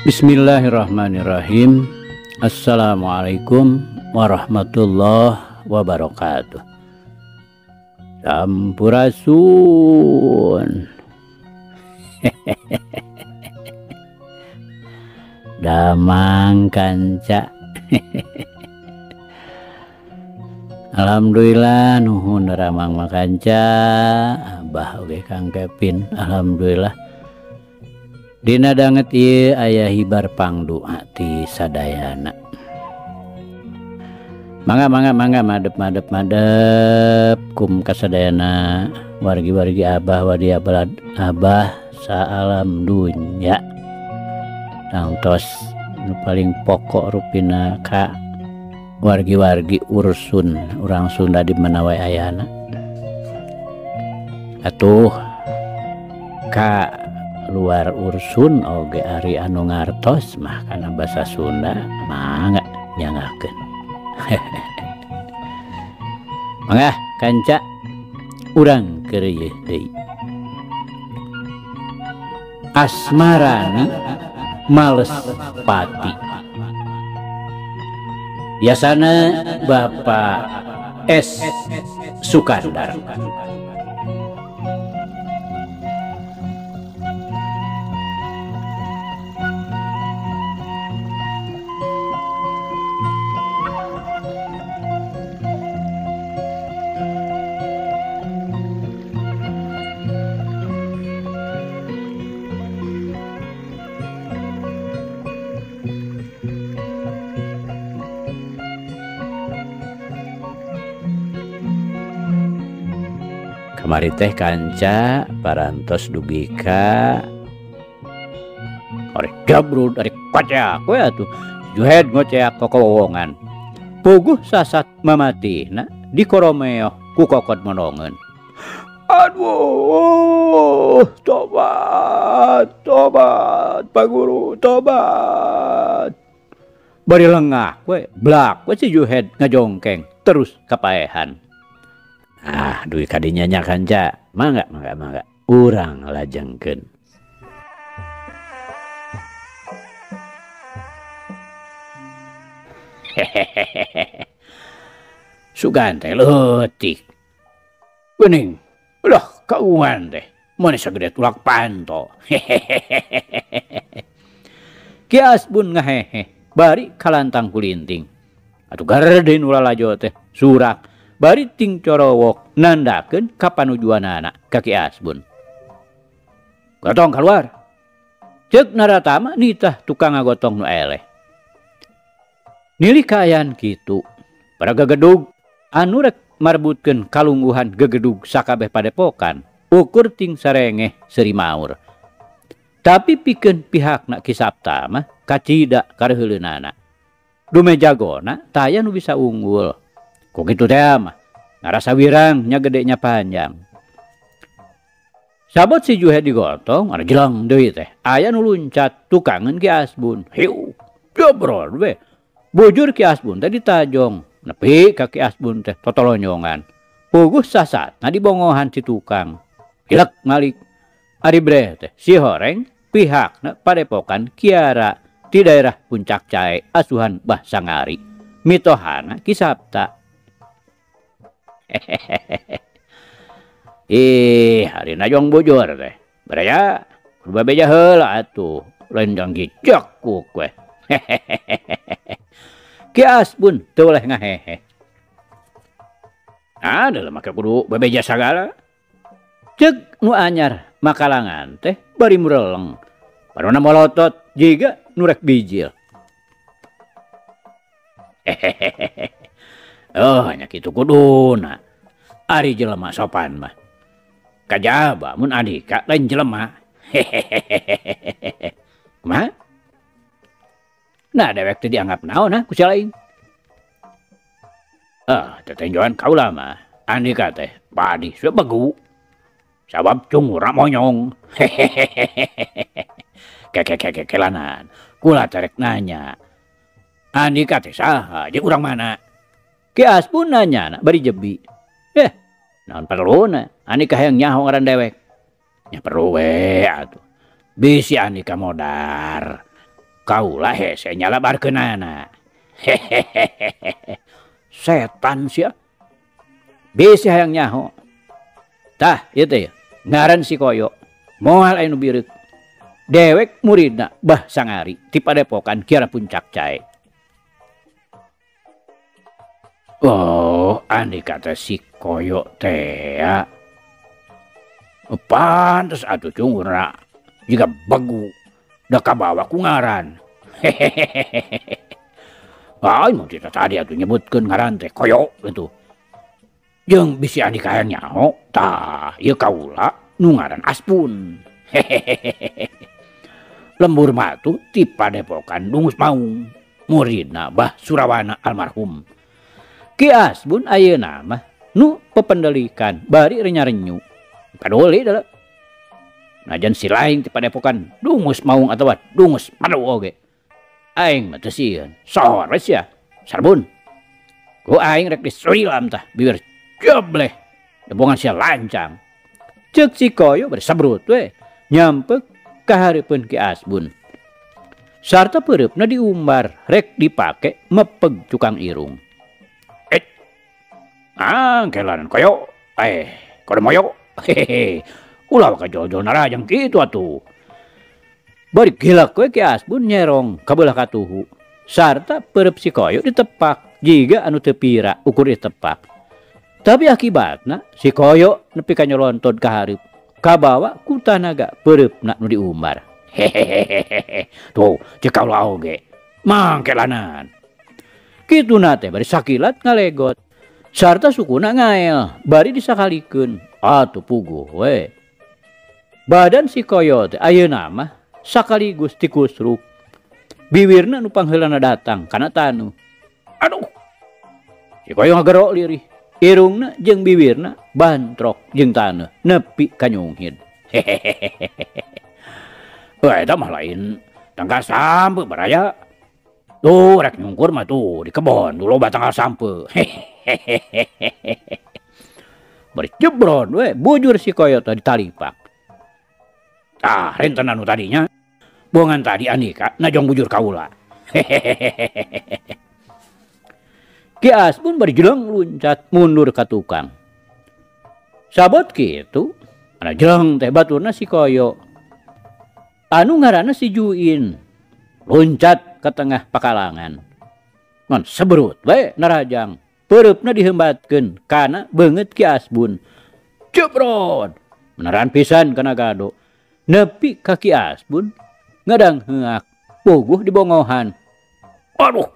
Bismillahirrahmanirrahim. Assalamualaikum warahmatullahi wabarakatuh. Sampurasun. Damang kanca. Alhamdulillah nuhun ramang makanca. Abah oge Kang Kevin. Alhamdulillah. Dina danget ieu aya hibar pangdu hati sadayana. Mangga madep kum kasadayana wargi-wargi abah wadi abah saalam dunya. Tangtos nu paling pokok rupina ka wargi-wargi ursun urang Sunda di mana wae ayana. Atuh ka luar ursun oge ari anu ngartos mah kana basa Sunda mangga nyangakeun. Mangga kanca urang keur ieu deui. Asmarani males pati. Biasana Bapak S. Sukandar. Kamari teh kanca parantos dugi ka arek gabrut arek kocak we atuh juhed ngoceak kokowongan puguh sasat mamatina dikoromeo ku kokot monongeun. Aduh, tobat Pak Guru, tobat. Bari lengah we blak we si juhed ngajongkeng terus kapaehan. Duit kadinya nya kanca, mangga urang lajengkeun. Sugan teh leutik. Geuning, ulah kaungan teh, mun sagede tulak panto. Ki Asbun ngahehe, bari kalantang kulinting. Atuh garden ulah lajo teh surak. Bari ting corowok nandakeun ka panujuanana ka Ki Asbun. Gotong keluar. Ceuk naratama nitah tukang ngagotong nu eleh. Nilih kaayaan kitu. Para gegedug anu rek marbutkeun kalungguhan gegedug sakabeh padepokan ukur ting sarengeh seri maur. Tapi pikeun pihakna Ki Sapta mah kacida kareuleunana. Dume jagona taya nu bisa unggul. Kok gitu teh mah ngarasa wirang nya gedenya panjang. Sabot si juhe digotong ada jelang deui teh aya nu luncat tukangeun Ki Asbun. Hiu jobrol we bujur Ki Asbun teh ditajong nepi ka Ki Asbun teh totolonyongan puguh sasatna dibongohan si tukang. Hilek malik ari breh teh si horeng pihakna padepokan Kiara di daerah Puncak Cae asuhan Bah Sangari mitohana Ki Sapta. Hari najong bujur teh. Beraya kudu beja heula atuh. Lain jang gicek kuk we. Ki Asbun teu oleh ngahehe. Adalah make kudu bebeja sagala. Ceuk nu anyar makalangan teh bari mureleng. Parona molotot jiga nu rek bijil. Oh nya kitu kuduna. Ari jelema sopan mah. Kajaba mun adika lain jelema. Kumaha? Nah dewek teh dianggap naon ku si lain. Tetenjoan kaula mah andika teh padi sudah begu. Sabab cungura monyong. Kekelanan. Kula terek nanya. Andika teh saha jeung urang mana? Ki Asbun nanya bari jebi. Naon perluna? Andika hayang nyaho ngaran dewek. Nya perlu we atuh. Bisi Andika modar. kaulah hese nyalabarkeunana. Hehehe. Setan sia. Bisa hayang nyaho. Tah, ieu teh ngaran si Koyo. Moal anu bireuk. Dewek muridna Bah Sangari ti Padepokan Kiara Puncak Cae. Oh, andi kata si Koyo teh ya. Pantes atuh cungurna jika bagu da kabawa ku ngaran. Hehehe. Ai mun kita tadi atuh nyebutkeun ngaran teh Koyo gitu. Jeung bisi andi kahayang nyaho, tah ieu kaula nu ngaran Aspun. Hehehe. Lembur matu ti Padepokan Dungus Maung, muridna Bah Surawana almarhum. Ki Aspun ayeuna mah nu pependelikan bari renyu. Kadoli da. Najan si lain ti Padepokan Dungus Maung atawa Dungus Madu oge. Aing mah teu sieun. Sores ya. Sarbun. Ku aing rek disurilam tah bibir jebleh. Debongan sia lancang. Ceuk si Koyo bari sabrut we. Nyampeuk ka hareupeun Ki Aspun. Sarta peureup diumbar rek dipake mepeg cukang irung. Kelanan Koyo. Kode moyo. Hehehe. Ulah ka jol-jol narajang kitu atuh. Bari gilak we Ki Aspun nyerong ka beulah katuhu. Sarta peureup si Koyo ditepak jiga anu teu pira ukur ditepak. Tapi akibatna si Koyo nepi ka nyolontod ka hareup. Kabawa ku tanaga peureup nu diumbar. Hehehe. Tuh, ceuk kaula oge. Mangkelanan. Kituna teh bari sakilat ngalegot. Sarta sukuna ngael, bari disakalikeun. Atuh puguh we. Badan si Koyo teh ayeuna mah sakaligus tikusruk. Bibirna nu pangheulana datang kana tanu. Aduh. Si Koyo ngagero lirih. Irungna jeung bibirna bantrok jeung taneuh nepi ka nyunghid. Hehehe. Eta mah lain tanggal sampe baraya. Tuh rek nyungkur mah tuh di kebon dulu loba tanggal sampe. Hehehe. Bari jebron we bujur si Koyo teh ditalipak. Tah renten anu tadinya buangan tadi Andika najong bujur kaula. Hehehe. Ki Aspun bari jeleng luncat mundur ka tukang. Sabot kitu, ana jeleng teh baturna si Koyo. Anu ngaranna si Juin. Loncat ke tengah pakalangan. Ngan seberut we narajang. Pereupna dihembatkeun kana beungeut Ki Aspun. Jebrod. Beneran pisan kana gado. Nepi ka Ki Aspun ngadang heak puguh di bongohan. Aduh.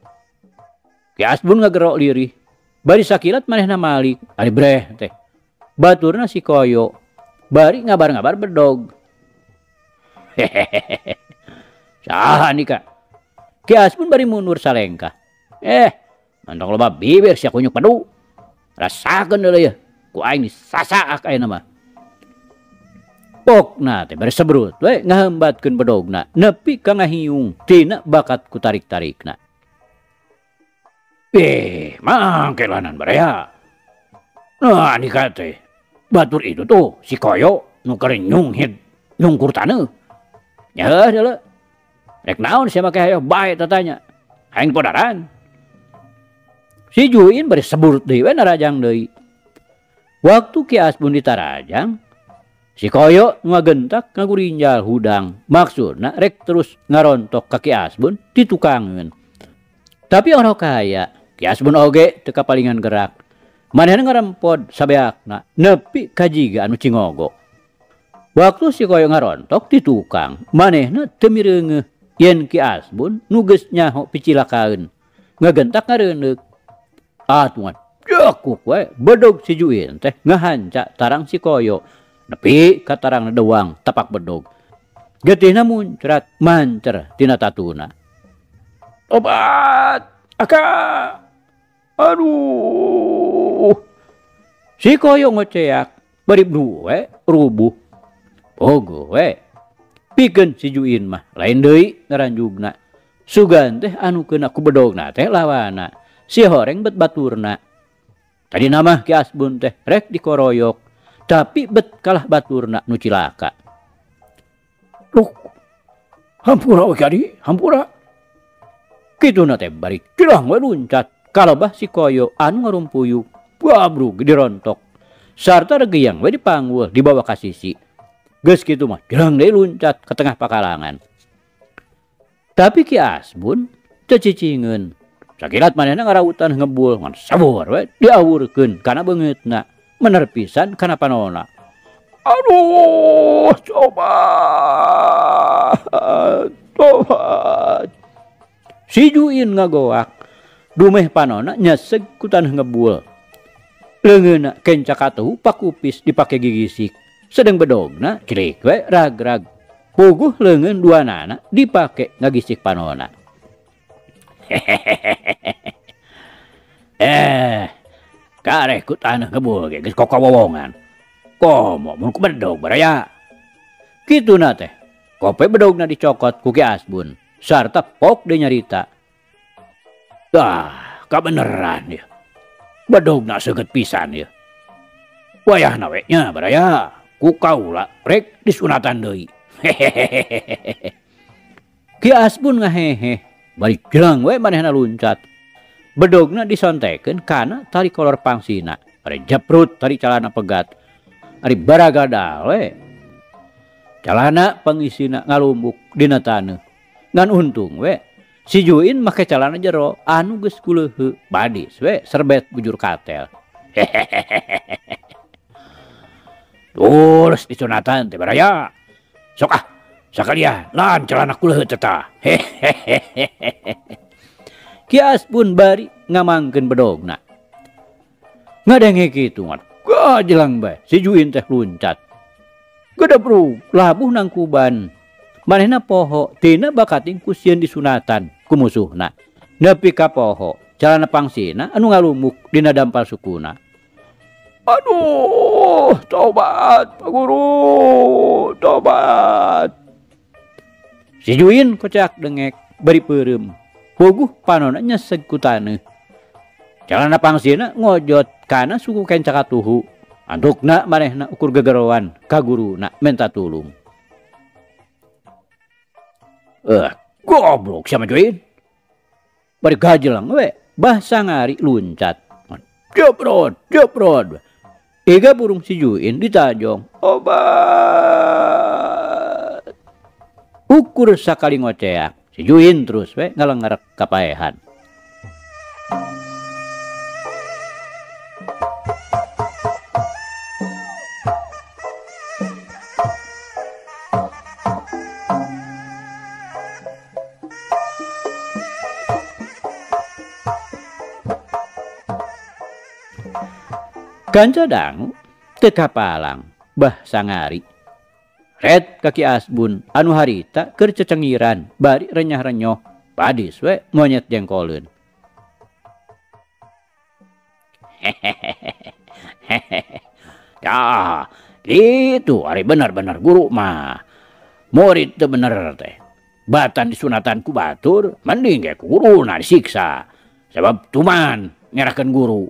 Ki Aspun ngagero lirih. Bari sakilat manehna malik. Ari breh teh. Baturna si Koyo. Bari ngabar-ngabar bedog. Hehehe. Saha Andika? Ki Aspun bari mundur salengkah. Mantong loba bibir sia kunyuk padu. Rasakeun deuleu ya. Ku aing disasaak ayeuna mah. Pokna teh bari sebrut we ngahambatkeun bedogna nepi ka ngahiung tina bakat ku tarik-tarikna. Mangkelanan barea. Nah, Andika teh batur itu tuh si Koyo nu keur nyunghid nyungkur taneuh. Nyaeuh deuleu. Rek naon sia make hayo bae tatanya. Aing podaran. Si Juin bari seburut deui we narajang deui. Waktu Ki Aspun ditarajang, si Koyo ngagentak ngagurinjal hudang. Maksudna rek terus ngarontok ka Ki Aspun ditukangeun. Tapi ora kaya, Ki Aspun oge teu kapalingan gerak. Manehna ngarempod sabeakna nepi ka jiga anu cingogo. Waktu si Koyo ngarontok di tukang, manehna teu mireungeuh yen Ki Aspun nu geus nyaho picilakaan. Ngagentak ngareundeuk. Atuh jakuk we bedog si Juin teh ngahanca tarang si Koyo. Nepi ka tarangna dewang tapak bedog. Getihna muncrat mancer tina tatuna. Obat! Aka! Aduh! Si Koyo ngoceak bari we rubuh. Pogo we. Pikeun si Juin mah lain deui ngaranjugna. Sugan teh anu keuna ku bedogna teh lawana. Si horeng bet baturna. Tadi nama Ki Aspun teh rek dikoroyok. Tapi bet kalah baturna nu cilaka. Loh. Hampura we kadi, hampura. Kituna teh bari kirang we luncat kalebah si koyo anu ngarumpuyuk babrug dirontok. Sarta regeyang we dipanggul dibawa ka sisi. Geus kitu mah kirang deui luncat ke tengah pakalangan. Tapi Ki Asbun teu cicingeun. Sakilat manehna ngarawutan ngebul ngan sabur we diawurkeun kana beungeutna mener pisan kana panonna. Aduh, tobat. Si Juin ngagoak, dumeh panona nyeseg ku taneuh ngebul. Leungeunna kencak atuh pakupis dipake gigisik. Sedeng bedogna cilik we ragrag. Puguh leungeun duanana dipake ngagisik panona. Kareh ku taneuh ngebul ge geus kokowowongan. Komo mun ku bedog baraya. Kituna teh. Kope bedogna dicokot ku Ki Asbun. Sarta pok de nyarita. Kabeneran ya. Bedogna seukeut pisan ya. Wayahna we nya baraya. Ku kaula rek disunatan deui. Ki Asbun ngahehe. Bari jelang we manehna luncat. Bedogna disontekeun kana tali kolor pangsina. Ari japrut tali calana pegat. Ari baragada we. Calana pangisina ngalumbuk dina taneuh. Ngan untung we. Si Juin make calana jero anu geus kuleuheu badis we serbet bujur katel. Tulus disunatan teh baraya. Sok sakalian lan calana kuleuheu teh tah. Ki Asbun bari ngamangkeun bedogna. Ngadenge kitu mah. Gajelang bae si Juin teh luncat. Gedebrug labuh nang kuban. Manehna poho tina bakating ku sieun disunatan ku musuhna. Nepi ka poho calana pangsina anu ngalumuk dina dampal sukuna. Aduh, tobat Pak Guru, tobat. Si Juin kocak dengek bari peureum. Puguh panonna nyeseg ku taneuh. Calana pangsina ngojot kana suku kencak atuhu. Andukna manehna ukur gegerowan ka guruna menta tulung. Goblok sama Juin. Bari gajelang we bah sangari luncat. Jeprot. Ega burung si Juin ditajong. Obat. Ukur sakali ngoceak. Si Juin terus we ngalengerek kapaehan. Kanca dangu teka palang bah sangari. Red kaki Asbun anu harita keur cecengiran bari renyah-renyoh padis we monyet jengkoleun. Ya, itu ari benar-benar guru mah. Murid teu bener teh. Batan disunatan ku batur, mending ge ku guruna disiksa. Sebab tuman nyerahkeun guru.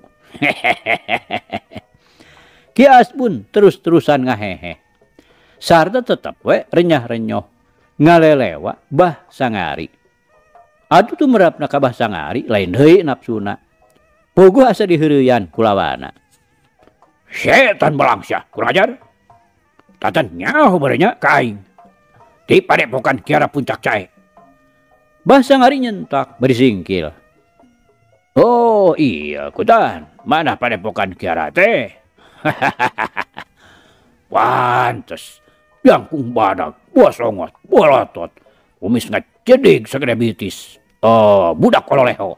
Ki Asbun terus-terusan ngahehe. Sarta tetep we renyah-renyoh ngalelewa bah sangari. Atuh tumrapna ka bah sangari lain deui napsuna. Puguh asa diheureuyan ku lawana. Setan balangsyah kurang ajar. Tatan nyaho barenya ka aing. Di padepokan Kiara Puncak Cae. Bah sangari nyentak bari singkil. Oh iya kutan, mana padepokan Kiara teh? Pantes, jangkung badak, buah songot, buah lotot, kumis ngecedik segede bitis. Oh, budak kololeho.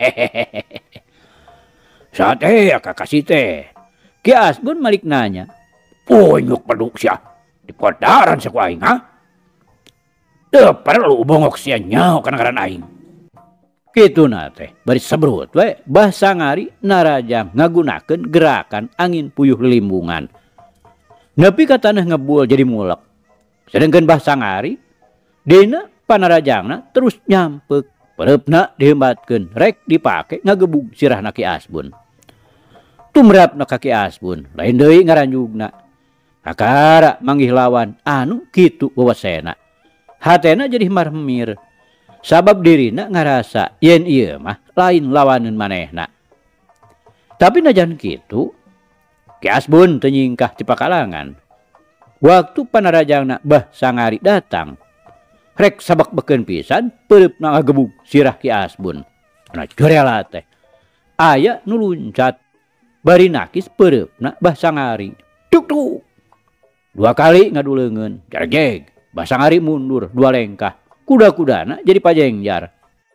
Sate ya kakasih teh. Ki Asbun malik nanya. Punyuk peduk sia, di kodaran saku aing ha? Teu perlu bongok sia nyaho kana ngaran aing. Kitu teh bari sebrut we bah sangari narajang ngagunakeun gerakan angin puyuh limbungan. Nepi ka taneuh ngebul jadi mulek. Sedengkeun bah sangari dina panarajangna terus nyampeuk. Pereupna dihembatkeun rek dipake ngagebug sirahna Ki Asbun. Tumrapna ka Ki Asbun lain deui ngaranjugna. Kakara manggih lawan anu kitu wewesena. Hatena jadi marmir. Sabab dirina ngarasa yen ieu mah lain lawaneun manehna. Tapi najan kitu, Ki Asbun teu nyingkah ti pakalangan. Waktu panarajangna Bah Sangari datang, rek sabak-beken pisan peureupna ngagebug sirah Ki Asbun. Nah jorela teh aya nu luncat bari nakis peureupna Bah Sangari. Tuk tuk. 2 kali ngaduleungeun, jarjeg. Bah Sangari mundur 2 lengkah. Kuda-kudana jadi pajengjar.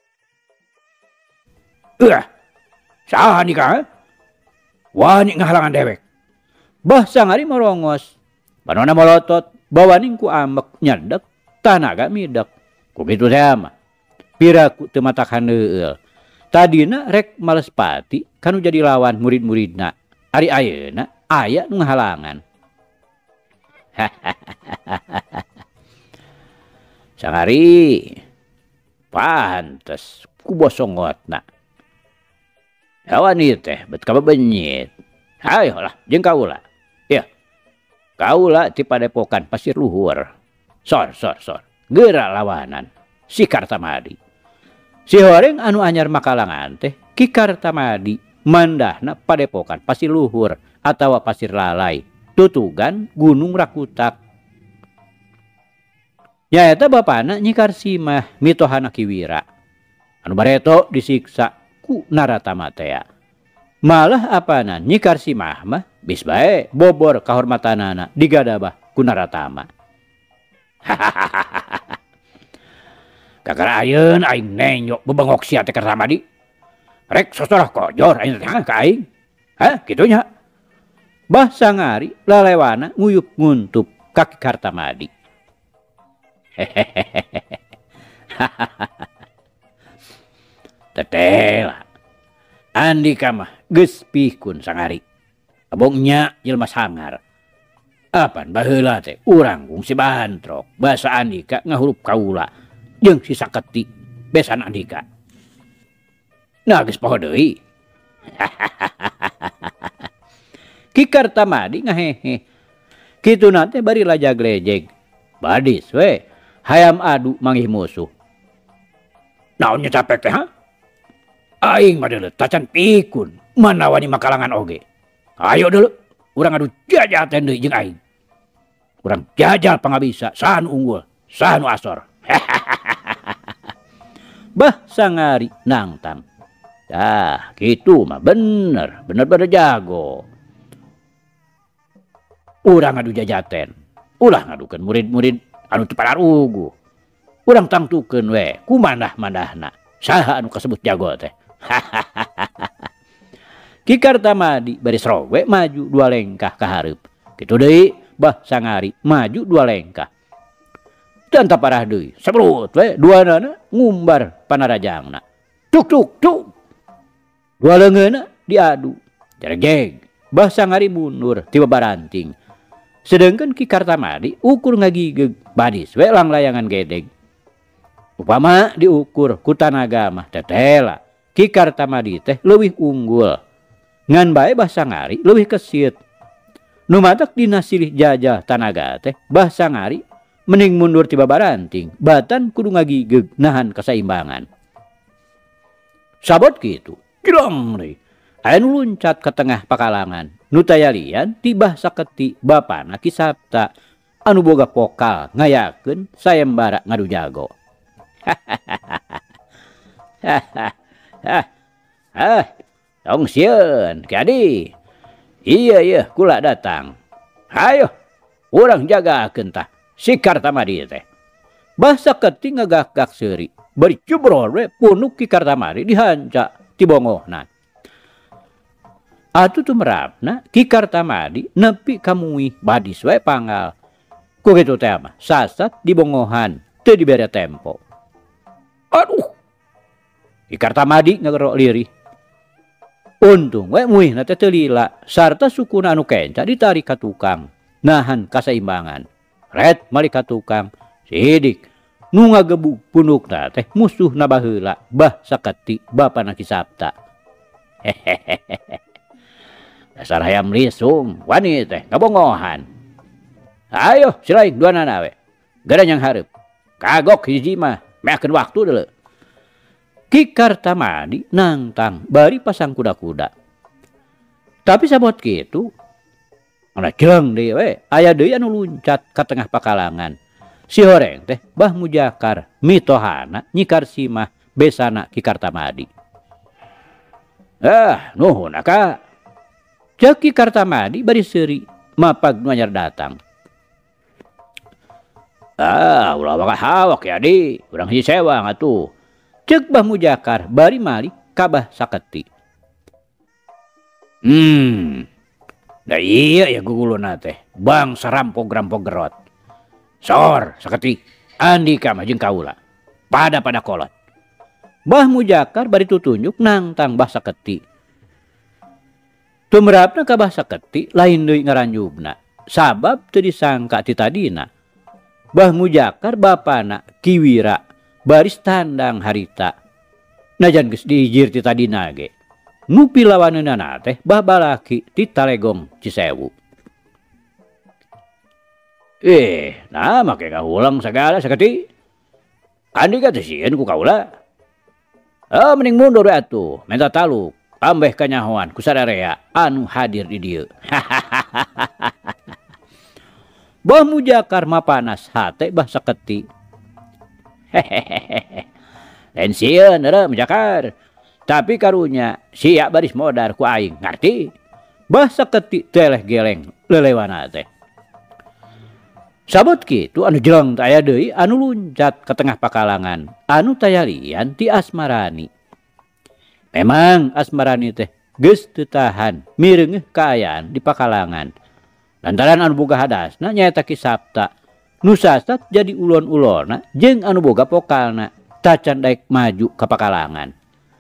Saha nih kah? Wani ngahalangan dewek. Bah Sangari morongos. Panona molotot, bawaning ku ambek nyedek, tanaga midek. Kukitu teh mah. Piraku teu matakan heueul. Tadina rek males pati kanu jadi lawan murid-muridna. Ari ayeuna aya nu ngahalangan. Sangari pantes ku bosongotna. Hawan ieu teh bet kabebenyit. Hayolah jeung kaula. Ya. Kaula ti padepokan Pasir Luhur. Sor. Geura lawanan si Kartamadi. Si horeng anu anyar makalangan teh Ki Kartamadi mandahna padepokan Pasir Luhur atawa Pasir Lalai. Tutugan Gunung Rakutak. Nyaeta bapana Nyi Karsimah mitohana Ki Wira. Anu bareto disiksa ku Naratama teh. Malah apana Nyi Karsimah mah bis bae bobor kahormatanana digadabah ku Naratama. Kakara ayeun aing nenyok bebengok sia teh Kartamadi. Rek sosoroh kojor aing teh ka aing. Kitu nya. Bah Sangari lalewana nguyup nguntup ka Ki Kartamadi. Tetela Andika mah geus pihkun Sangari. Abongnya jelema sangar. Apan baheula teh urang kungsi bantrok basa Andika ngahurup kaula jeung si Saketi besan Andika. Nah geus poho deui. Ki Kartamadi ngahehe. Kituna teh bari lajag-lejeg. Badis we hayam adu manggih musuh. Naonnya capek teh ha? Aing mah deuleu tacan pikun manawani makalangan oge. Ayo deuleu urang adu jajaten deui jeung aing. Urang jajal pangabisa saha nu unggul, saha nu asor. Bah Sangari nangtang. Kitu mah bener jago. Urang adu jajaten. Ulah ngadukeun murid-murid anu teu pararugu. Urang tangtukeun we ku mandah-mandahna. Saha anu kasebut jago teh. Ki Kartamadi bari srowe maju 2 lengkah ka hareup. Kitu deui Bah Sangari maju 2 lengkah. Dan taparah deui sabrut we duanana ngumbar panarajangna. Tuk. 2 leungeunna diadu. Jareg. Bah Sangari mundur ti babaranting. Sedangkan Ki Kartamadi ukur ngagigeg badis we lang layangan gedeg. Upama diukur ku tanaga mah tetela Ki Kartamadi teh leuwih unggul. Ngan bae Bah Sangari leuwih kesit. Nu matak dina silih jajah tanaga teh Bah Sangari mending mundur ti babaranting. Batan kudu ngagigeg nahan kasaimbangan. Sabot kitu. Kilong deui. Aya nu luncat ke tengah pakalangan. Nu tayalian ti Bah Saketi bapana Ki Sapta anu boga pokal ngayakeun sayembara ngadu jago. Tong sieun Ki Adi. Iya kula datang. Hayo urang jagakeun tah si Kartamadi teh. Bah Saketi ngagagak seuri. Bari cubrol we punuk Ki Kartamadi dihanca ti bongohna. Atuh tumrapna Ki Kartamadi nepi ka muih badis we panggal. Ku kitu teh mah sasat di bongohan teu dibere tempo. Aduh. Ki Kartamadi ngagerok lirih. Untung we muihna teh teu lila sarta sukuna anu kenca ditarik ka tukang. Nahan kasaimbangan. Ret mali ka tukang. Sidik nu ngagebug punukna teh musuhna baheula Bah Saketi bapana Ki Sapta. Dasar hayam lisung, wani teh ngabongohan. Ayo silaing duanana we. Garanyang hareup. Kagok hiji mah, meakeun waktu deuleu. Ki Kartamadi nangtang bari pasang kuda-kuda. Tapi sabot kitu, ana jeung deui we, aya deui anu luncat ka tengah pakalangan. Si horeng teh Bah Mujakar mitohana nyikar simah besana Ki Kartamadi. Nuhun aka. Ceuk Ki Kartamadi bari seuri mapag nu anyar datang. Ulah wae hawak ya di, urang hiji sewang atuh. Ceuk Bah Mujakar bari malik ka Bah Saketi. Da iya ya guguluna teh, bangsa rampog-rampog gerot. Sor Saketi, andika mah jeung kaula. Pada kolot. Bah Mujakar bari tutunjuk nangtang Bah Saketi. Tumrapna ka Bah Saketi lain deui ngaranjubna, sabab teu disangka ti tadina. Bah Mujakar bapana Ki Wira baris tandang harita. Najan geus diijir ti tadina ge. Nu pilawaneunana teh Bah Balaki ti Talegong Cisewu. Nah make kahulang sagala Saketi. Andika teh sieun ku kaula. Mending mundur we atuh, menta taluk. Ambeh kanyahoan ku sadarea anu hadir di dieu. Bah Mujakar mapanas hate Bah Saketi. Lain sieun eureum Mujakar. Tapi karunya sia baris modar ku aing, ngarti? Bah Saketi teleh geleng lelewana teh. Sabot kitu anu jeleng teh aya deui anu luncat ke tengah pakalangan, anu tayalian ti Asmarani. Memang Asmarani teh geus teu tahan mireungeuh kaayaan di pakalangan. Lantaran anu boga hadasna nyaeta Ki Sapta, nu sasat jadi ulon-ulonna jeung anu boga pokalna tacan daek maju ka pakalangan.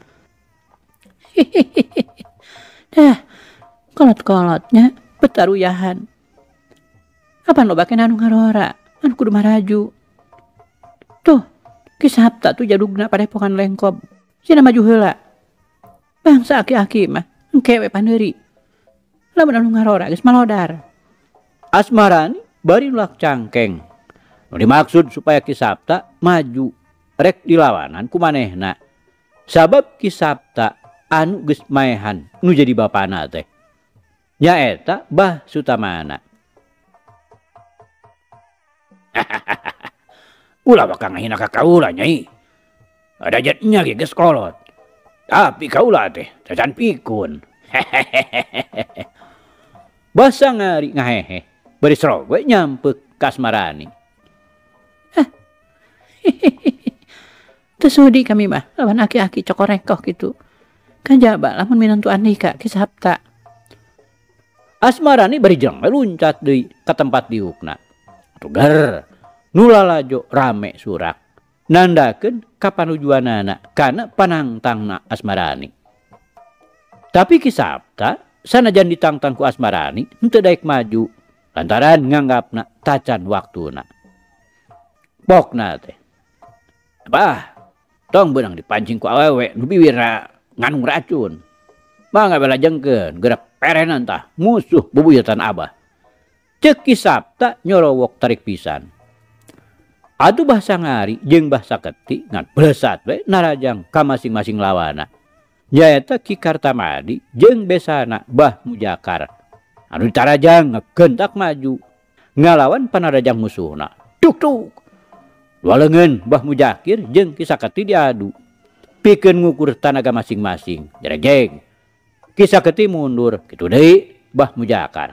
Kolot-kolotnya petaruyahan. Kapan lo baken anu ngarora, anu kudu maraju. Tuh, Ki Sapta tuh jadugna padepokan lengkob. Cenah maju heula. Bangsa aki-aki mah engke we pandeuri. Lamun anu ngarora geus malodar. Asmarani bari ulak cangkeng. Nu dimaksud supaya Ki Sapta maju rek dilawanan ku manehna. Sabab Ki Sapta anu geus maehan nu jadi bapana teh. Nyaeta Bah Sutamana. Ulah bakal ngahina ka kaula nyai. Ada jatnya ge geus kolot. Tapi kaula teh cacan pikun. Bah Sangari ngahehe. Bari serog we nyampeuk ka Asmarani. Teu sudi kami mah lawan aki-aki cokorekoh gitu. Kajaba lamun minantu Andika Ki Sapta. Asmarani bari jeung luncat deui ka tempat diukna. Tugar nu lalajo rame surak. Nandakeun ka panujuanana kana panangtangna Asmarani. Tapi Ki Sapta sanajan ditangtang ku Asmarani henteu daek maju lantaran nganggapna tacan waktuna. Pokna teh. Bah, tong beunang dipancing ku awewe nu biwira nganung racun. Mangga belajengkeun gerak perenan tah musuh bebuyutan Abah. Ceuk Ki Sapta nyorowok tarik pisan. Atuh Bah Sangari jeung Bah Saketi ngan blesat we narajang ka masing-masing lawana. Nyaeta Ki Kartamadi jeung besana Bah Mujakar. Anu ditarajang ngegentak maju ngalawan panarajang musuhna. Tuk. Waleungeun Bah Mujakir jeung Ki Saketi diadu. Pikeun ngukur tanaga masing-masing. Jerejeg. Ki Saketi mundur, kitu deui Bah Mujakar.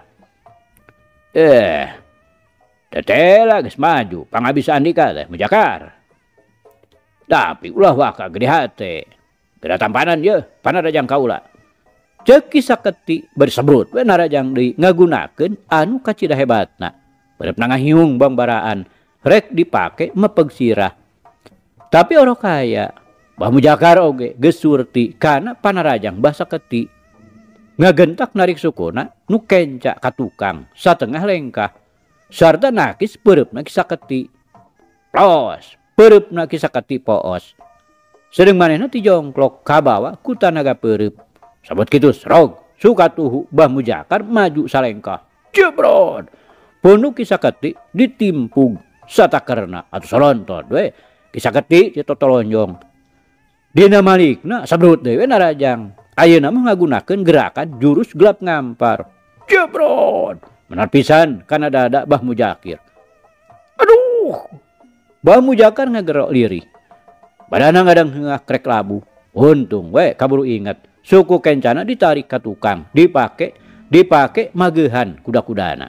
Tetela geus maju, pangabisa Andika teh Mujakar. Tapi ulah waka gede hate. Geda tampanan ye, panarajang kaula. Ceuk Ki Saketi bersebrut we narajang deui ngagunakeun anu kacida hebatna. Beurep nangahiung bambaraan rek dipake mepeg sirah. Tapi oro kaya Bah Mujakar oge geus surti kana panarajang Bah Saketi. Ngagentak narik sukuna nu kenca ka tukang satengah lengkah. Sarta nakis peureup Ki Saketi. Plos, peureup Ki Saketi poos. Sedeng manehna ti jongklok kabawa ku tanaga peureup. Sabot kitu srog, sukatuhu Bah Mujakar maju salengkah. Jebrod. Punduk Ki Saketi ditimpug satakerna atuh solontod we kisaketi ti totolonjong dina malikna sabrut deui narajang ayeuna mah ngagunakeun gerakan jurus gelap ngampar jebrot menar pisan kana dada Bah Mujakir. Aduh Bah Mujakar ngagerok lirih badana ngadang hengah krek labu untung we kaburu inget suku kencana ditarik ka tukang dipake magehan kuda-kudana.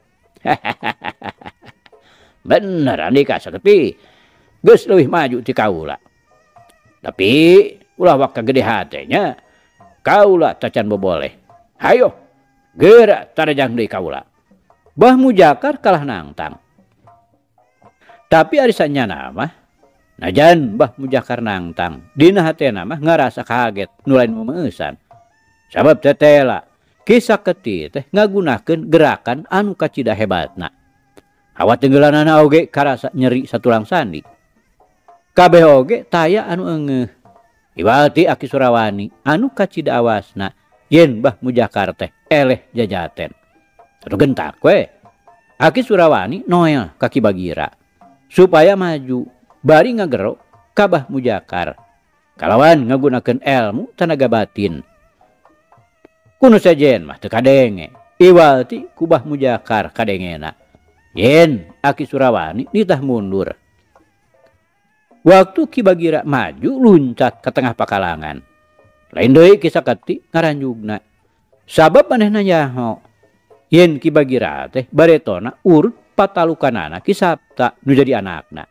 Bener andika satepi geus leuwih maju ti kaula. Tapi ulah wak kagede hatenya kaula tacan boboleh. Hayo geura tarajang deui kaula. Bah Mujakar kalah nangtang. Tapi ari sanyana mah najan Bah Mujakar nangtang dina hatena mah ngarasa kaget nu lain memeusan. Sabab tetela Kisaketi teh ngagunakeun gerakan anu kacida hebatna. Hawa tenggelanana oge karasa nyeri satulang sandi. Kabeh oge taya anu eungeuh. Iwalti Aki Surawani anu kacida awasna yen Bah Mujakar teh eleh jajaten. Atuh gentak we. Aki Surawani noel ka Ki Bagira supaya maju bari ngagero ka Bah Mujakar kalawan ngagunakeun ilmu tenaga batin. Kuno sajen mah teu kadenge iwalti ku Bah Mujakar kadengena yen Aki Surawani nitah mundur. Waktu Ki Bagira maju luncat ke tengah pakalangan lain deui Kisaketi ngaranjugna sabab manehna nyaho yen Ki Bagira teh baretona urut patalukanana Ki Sapta nu jadi anakna.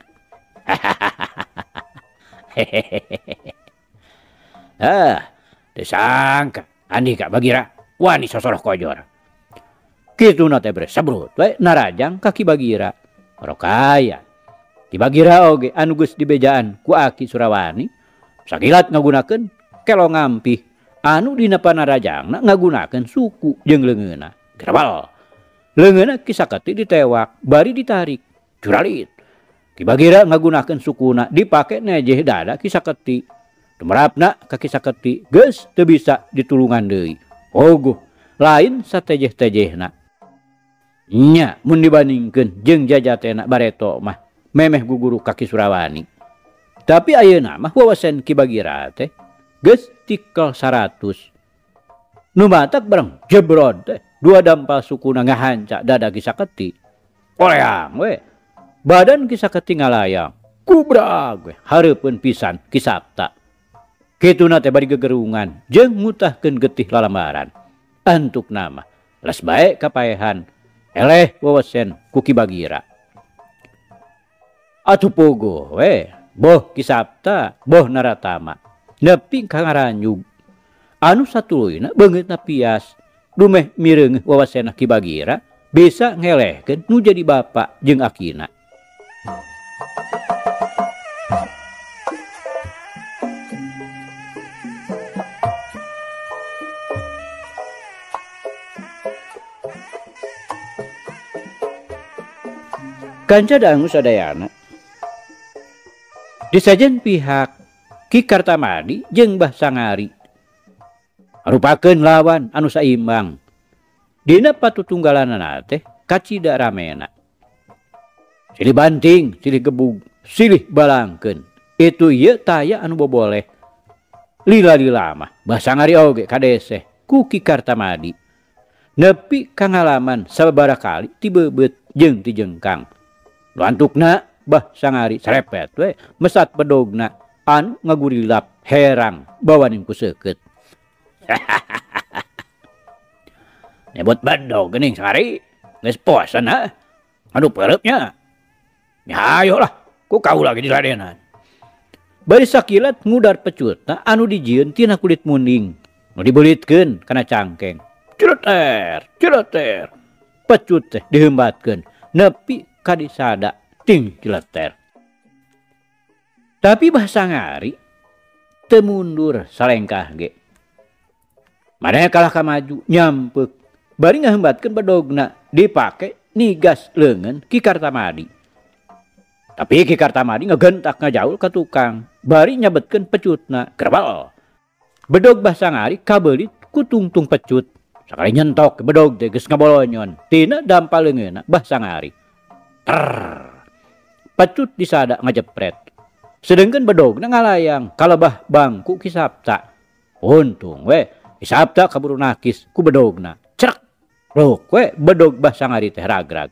Disangka andika Bagira wani sosoroh kojor. Kituna teh bre sabrut we narajang ka Ki Bagira. Rokaya Ki Bagira oge anu geus dibejaan ku Aki Surawani sakilat ngagunakeun kelo ngampih anu dina panarajangna ngagunakeun suku jeung leungeunna. Grabal. Leungeunna Kisaketi ditewak bari ditarik. Curalit. Ki Bagira ngagunakeun sukuna dipake nejeh dada Kisaketi. Tumarapna ka Kisaketi geus teu bisa ditulungan deui. Oguh lain satejeh-tejehna. Nya mun dibandingkeun jeung jajatena bareto mah memeh guguru ka Ki Surawani. Tapi ayeuna mah wawasan Ki Bagira teh geus tikel 100. Nu matak bareng jebrod teh dua dampal sukuna ngahanca dada Kisaketi. Oleang we. Badan Kisaketi ngalayang. Kubrag we hareupeun pisan Ki Sapta. Kituna teh bari gegerungan jeung ngutahkeun getih lalambaran. Antuk nama las bae kapaehan eleh wawasen ku Ki Bagira. Atuh pogo we boh Ki Sapta boh Naratama nepi ka ngaranjug anu satuluyna beungeutna pias dumeh mireung wawasenna Ki Bagira bisa ngelehkeun nu jadi bapa jeung akina. Kanca dangu sadayana disajen pihak Ki Kartamadi jeung Bah Sangari rupakeun lawan anu saimbang dina patutunggalanana teh kacida ramena. Silih banting, silih gebug, silih balangkeun. Itu ieu taya anu boboleh. Lila-lila mah Bah Sangari oge kadeseh ku Ki Kartamadi. Nepi ka ngalaman sababaraha kali ti beubeut jeung ti jengkang. Lantukna Bah Sangari sarepet we mesat bedogna anu ngagurilap herang bawaning ku seukeut. Nyebut bedog geuning Sangari geus posan ha. Aduh pereupnya. Ya ayo lah ku kaula ge diladenan. Bari sakilat ngudar pecutna anu dijieun tina kulit munding nu dibeulitkeun kana cangkeng. Cileter, cileter. Pecut teh diheumbatkeun nepi ka disada ting cileter. Tapi Bah Sangari teu mundur salengkah ge. Maneh kalah ka maju nyampeuk bari ngaheumbatkeun bedogna dipake nigas leungeun Ki Kartamadi. Tapi Ki Kartamadi ngegentak ngajaul ka tukang bari nyabetkeun pecutna kerbal. Bedog Bah Sangari kabeulit ku tungtung pecut. Sakali nyentok ke bedog teh geus ngabolonyon tina dampal leungeunna Bah Sangari. Ter. pecut disada ngajepret. Sedengkeun bedogna ngalayang kalebah bangku Ki Sapta. Untung we Ki Sapta kaburu nakis ku bedogna. Cerak. Rok we bedog Basangari teh ragrag.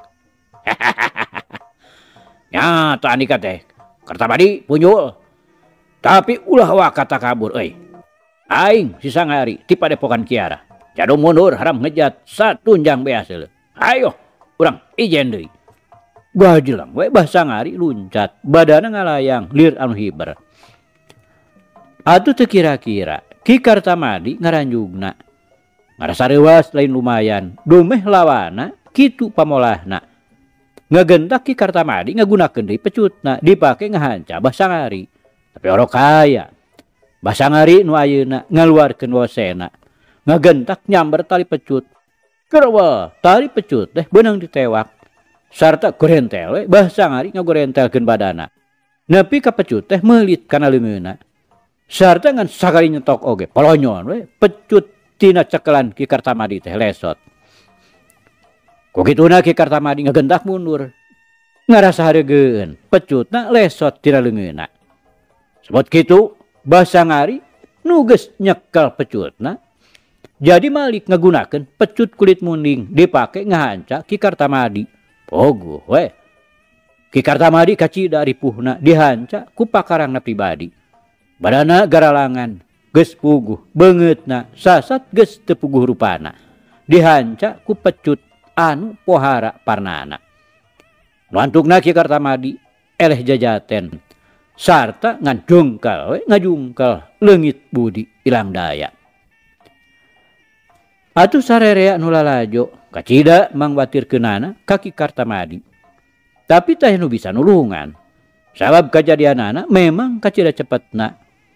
Nyata andika teh Kartamadi punjul. Tapi ulah wakata kabur euy. Aing si Sangari ti padepokan Kiara. Jadu mundur haram ngejat satunjang beas heuleuh. Ayo urang ijen deui. Bajelang we Basangari luncat, badana ngalayang lir anu hiber. Atuh teu kira-kira Ki Kartamadi ngaranjugna. Ngarasa reuwas lain lumayan, domeh lawana kitu pamolahna. Ngagentak Ki Kartamadi ngagunakeun deui pecutna dipake ngahanca Basangari. Tapi oro kaya. Basangari nu ayeuna ngaluarkeun wosena. Ngagentak nyamber tali pecut. Kerwa tali pecut teh beunang ditewak. Sarta gorentel we Basangari ngagorentelkeun badana. Nepi ka pecut teh meulit kana leungeunna. Sarta ngan sakali nyetok oge polonyon we pecut tina cekelan Ki Kartamadi teh lesot. Ku kituna Ki Kartamadi ngagentak mundur. Ngarasa hareugeun pecutna lesot tina leungeunna. Sebot kitu Basangari nu geus nyekel pecutna jadi malik ngagunakeun pecut kulit munding dipake ngahanca Ki Kartamadi. Pogo we. Ki Kartamadi kacida ripuhna dihanca ku pakarangna pribadi. Badana garalangan geus puguh beungeutna sasat geus teu puguh rupana. Dihanca ku pecut anu pohara parnana. Nu antukna Ki Kartamadi eleh jajaten sarta ngan dongkal we ngajungkal leungit budi ilang daya. Atuh sarerea nu lalajo kacida mangwatirkeunana ka Ki Kartamadi. Tapi teh nu bisa nulungan. Sabab kajadianana memang kacida cepetna.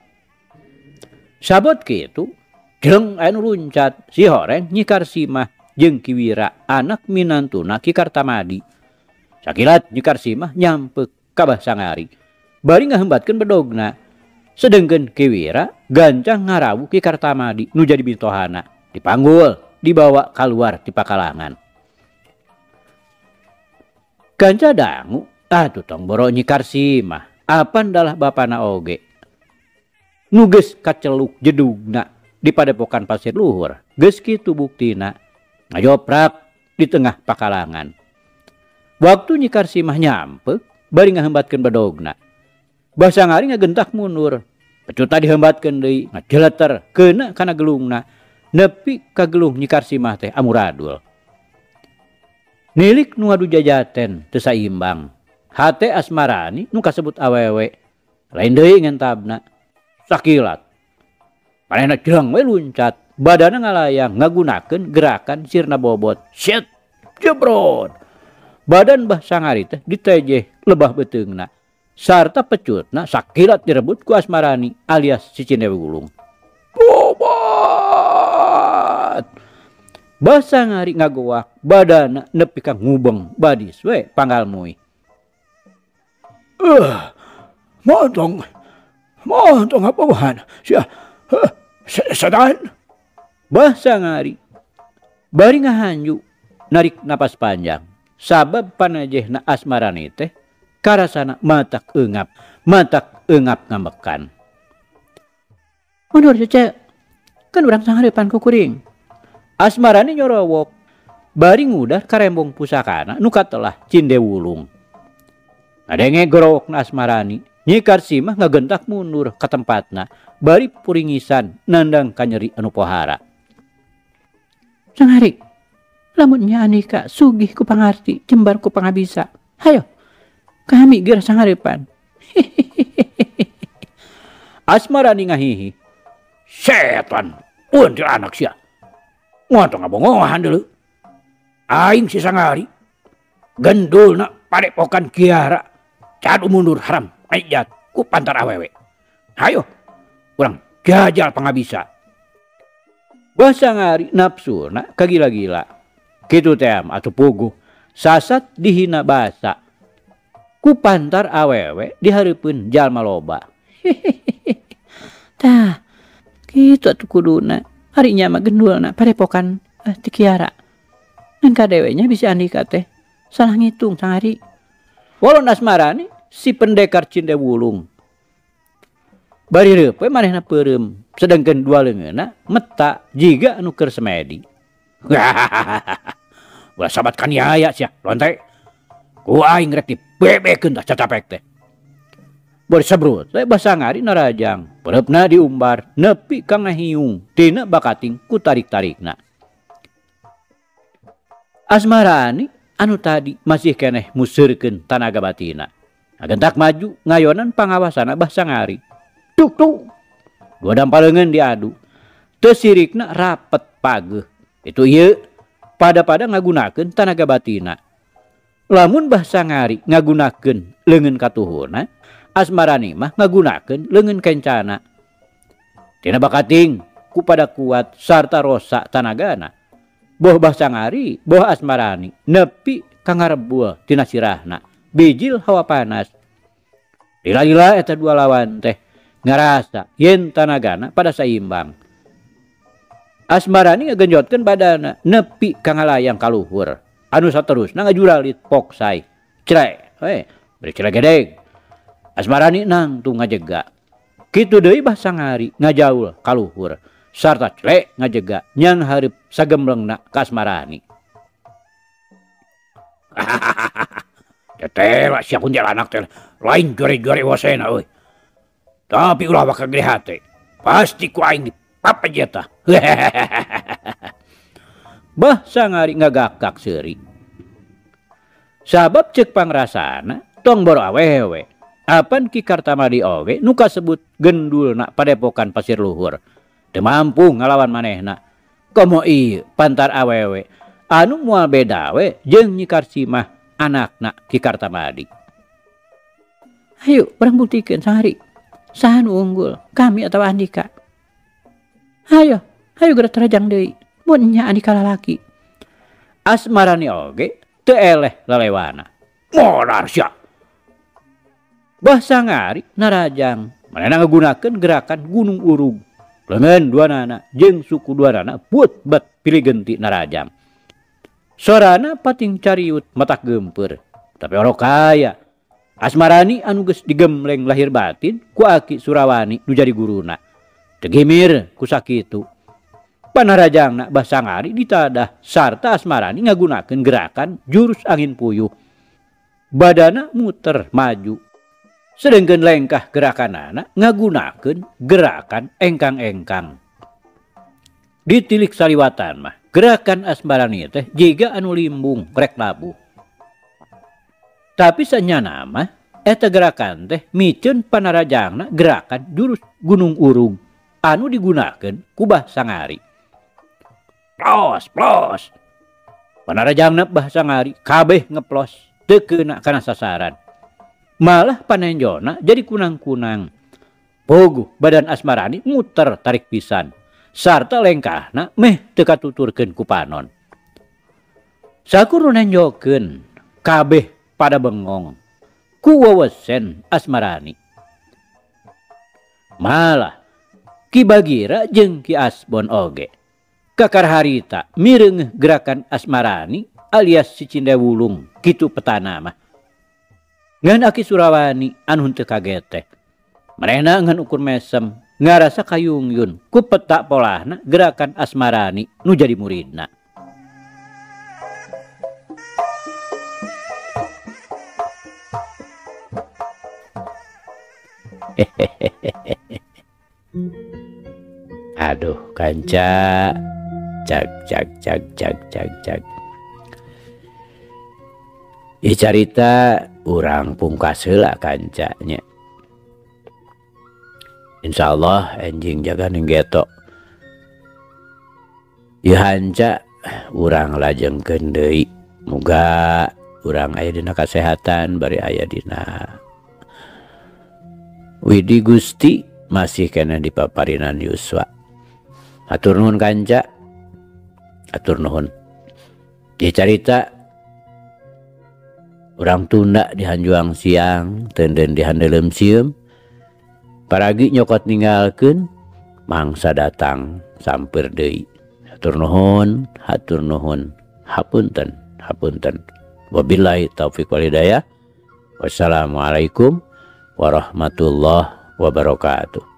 Sabot kitu, jeung anu luncat si Horeng Nyi Karsimah jeung Ki Wira anak minantuna Ki Kartamadi. Sakilat Nyi Karsimah nyampeuk ka Basangari. Bari ngahembatkeun bedogna. Sedengkeun Ki Wira gancang ngarawu Ki Kartamadi nu jadi bintohana. Dipanggul, dibawa keluar di pakalangan. Kanca dangu, atuh tong boro Nyi Karsimah, apan dalah bapana oge. Nu geus kaceluk jedugna di padepokan Pasir Luhur, geus kitu buktina ngajoprak di tengah pakalangan. Waktu Nyi Karsimah nyampeuk, bari ngahembatkeun bedogna. Basangari ngagentak mundur, pecutna dihembatkeun deui, ngajeleter keuna kana gelungna. Nepi ka geluh Nyi Karsimah teh amuradul. Nilik nu ngadu jajaten teu saimbang. Hate asmarani nu kasebut awewe. Lain deui ngentabna. Sakilat. Manehna jeung we luncat, badana ngalayang ngagunakeun gerakan sirna bobot. Syet, jebrot. Badan Basangari teh ditejeh lebah beteungna. Sarta pecutna sakilat direbut ku Asmarani alias si Cinewe Wulung. Basangari ngagoak badana nepi ka ngubeng badis we panggalmui. Montong apaan? Sedan. Basangari bari ngahanju narik napas panjang. Sabab panajehna Asmarani teh karasana matak eungap ngamekan. Mundur cece, kan urang sangarepan ku kuring. Asmarani nyorowok, bari ngudar karembong pusakana nu katelah Cinde Wulung. Ngadenge gorowokna Asmarani, Nyi Karsimah ngagentak mundur ka tempatna, bari puringisan nandang kanyeri anu pohara. Sangari, lamun nya Anika sugih ku pangarti, jembar ku pangabisa. Hayo, kami geura sangarepan. Asmarani ngahihi. Setan, until anak sia. Ngontong ngabongohan dulu. Aing si Sangari. Gendulna padepokan Kiara. Cadu mundur haram. Ayat ku pantar awewe. Hayo. Urang jajal pangabisa. Basangari nafsuna kagila-gila. Kitu team atuh puguh. Sasat dihina basa. Ku pantar awewe dihareupeun jalma loba. Tah. Kitu atuh kuduna. Hari nyama gendulna padepokan ti Kiara. Ngan kadewenya bisa Andika teh salah ngitung Sangari. Walon Asmarani si pendekar Cindewulung. Bari reupeue manehna peureum, sedengkeun dua leungeunna meta jiga anu keur semedi. Ulah sabat kaniaya sia, lonte. Ku aing rek dibebekeun tah cacapek teh. Bari sabrut teh Basangari narajang, pereupna diumbar nepi ka ngahiung tina bakating ku tarik-tarikna. Asmarani anu tadi masih keneh museurkeun tanaga batina. Agentak maju ngayonan pangawasana Basangari. Tuk tuk. Dua dampaleungeun diadu. Teu sirikna rapet pageuh. Itu ieu pada ngagunakeun tanaga batina. Lamun Basangari ngagunakeun leungeun katuhuna, Asmarani mah ngagunakeun leungeun kencana. Tina bakating ku pada kuat sarta rosa tanagana. Boh Basangari, boh Asmarani nepi ka ngarebuh tina sirahna. Bijil hawa panas. Lila-lila eta dua lawan teh ngarasa yen tanagana pada saimbang. Asmarani ngagenjotkeun badana nepi ka ngalayang ka luhur. Anu saterusna ngajuralit poksai. Crek, beri crek gedeg. Asmarani nangtung ngajega. Kitu deui Basangari ngajaul ka luhur. Sarta crek ngajega nyang hareup sagemblengna ka Asmarani. Tetela sia kuntilanak teh lain jore-jore wasena euy. Tapi ulah bakal gede hate. Pasti ku aing dipapajeta. Basangari ngagakak seuri. Sabab ceuk pangrasana tong boro awewe. Apan Ki Kartamadi oge nu kasebut gendulna padepokan Pasir Luhur. Teu mampu ngalawan manehna. Komo ieu pantar awewe anu moal beda we jeung Nyi Karsimah anakna Ki Kartamadi. Hayu urang buktikeun Sangari. Saha nu unggul, kami atau Andika? Hayo geura terajang deui. Mun nya Andika lalaki. Asmarani oge teu eleh lalewana. Modar sia. Basangari narajang manehna ngagunakeun gerakan gunung urug. Leungeun duanana jeung suku duanana put bet pilih genti narajang. Sorana pating cariut matak gempeur. Tapi orok kaya. Asmarani anu geus digemleng lahir batin ku Aki Surawani nu jadi guruna. Teu gimir ku sakitu. Panarajangna Basangari ditadah sarta Asmarani ngagunakeun gerakan jurus angin puyuh. Badana muter maju. Sedengkeun lengkah gerakanana ngagunakeun gerakan engkang-engkang. Ditilik saliwatan mah gerakan Asmarani teh jiga anu limbung rek labuh. Tapi sanyana mah eta gerakan teh miceun panarajangna gerakan jurus gunung urung anu digunakeun ku Basangari. Plos. Panarajangna Basangari kabeh ngeplos teu keuna kana sasaran. Malah panenjona jadi kunang-kunang. Poguh badan Asmarani muter tarik pisan. Sarta lengkahna meh teu katuturkeun ku panon. Sakur nenjokeun kabeh pada bengong ku wewesen Asmarani. Malah Ki Bagira jeung Ki Asbon oge kakar harita mireung gerakan Asmarani alias si Cindewulung kitu petana mah. Ngan Aki Surawani anu henteu kaget teh. Manehna ngan ukur mesem ngarasa kayungyun ku peta polahna gerakan Asmarani nu jadi muridna. Aduh kanca. Cak. Ieu carita urang pungkas heula kancanya. Insyaallah enjing jaga ninggeto. Ieu hanca urang lajengkeun deui. Muga urang aya dina kasehatan bari aya dina widi Gusti masih kena dipaparinan yuswa. Atur nuhun kanca. Atur nuhun. Ieu carita urang tunda di Hanjuang siang, tenden di Handelem sieum. Paragi nyokot ninggalkeun mangsa datang sampeur deui. Hatur nuhun. Hapunten. Wabillahi taufiq wal hidayah. Wassalamualaikum warahmatullahi wabarakatuh.